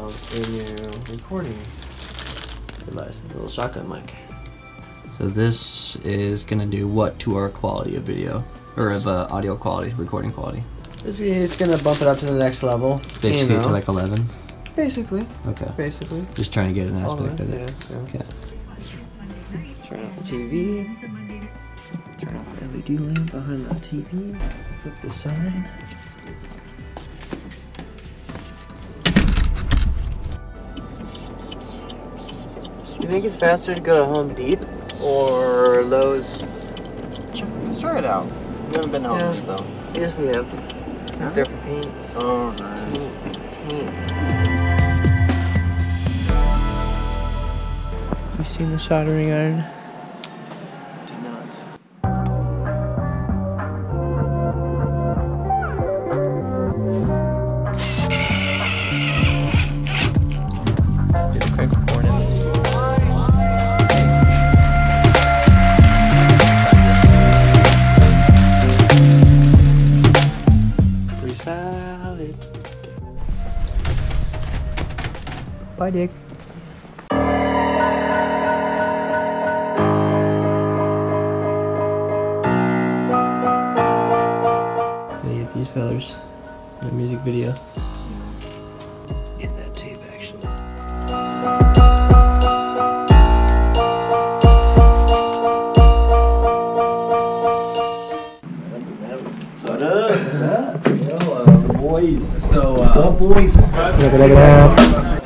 installs a new recording device, a little shotgun mic. So this is gonna do what to our quality of video, or of audio quality, recording quality? It's gonna bump it up to the next level. Basically to like 11? Basically. Okay. Basically. Just trying to get an aspect of it. Yeah. Okay. Turn off the TV. Turn off the LED lamp behind the TV. Flip the sign. You think it's faster to go to Home Depot or Lowe's? Let's try it out. We haven't been home yet, though. Yes, we have. They're for paint. Oh, right. Paint. You seen the soldering iron? Do not. Do the quick recording. Salad. Bye, Dick. Gonna get these fellers in a music video. In that tape, actually. What's up? What's up? Hello, boys. So, boys. Look it up.